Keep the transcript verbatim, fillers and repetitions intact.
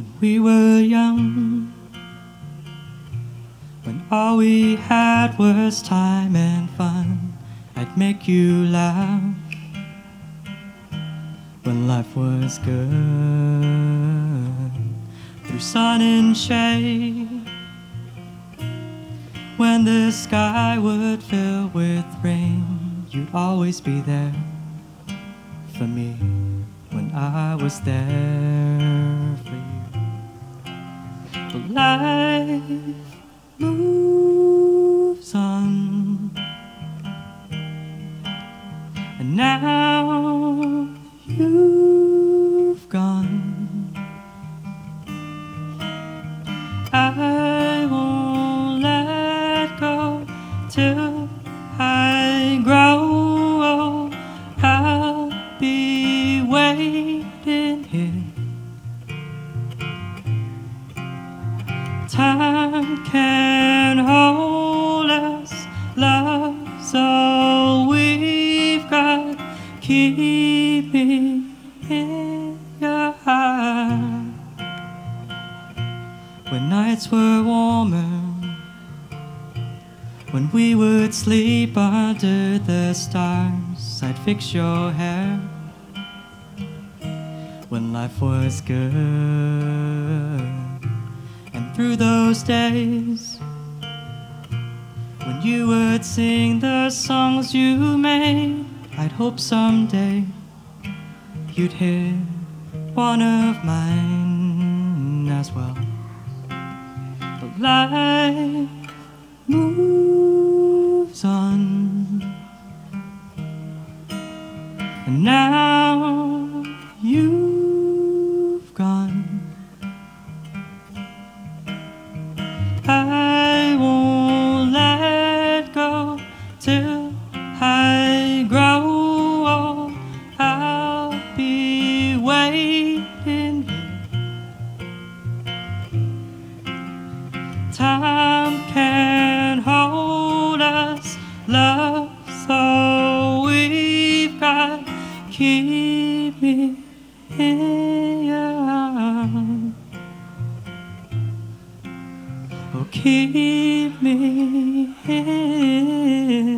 We were young, when all we had was time and fun. I'd make you laugh when life was good, through sun and shade. When the sky would fill with rain, you'd always be there for me when I was there for you. But life moves on, and now you've gone. I won't let go till I grow old. I'll be waiting here. Time can hold us, love's all we've got. Keep me in your heart. When nights were warmer, when we would sleep under the stars, I'd fix your hair. When life was good, and through those days, when you would sing the songs you made, I'd hope someday you'd hear one of mine as well. But life moves on, and now you've gone. I won't let go till I grow old. I'll be waiting here. Time can hold us, love's all we've got. Keep me in your arms. Oh, keep me in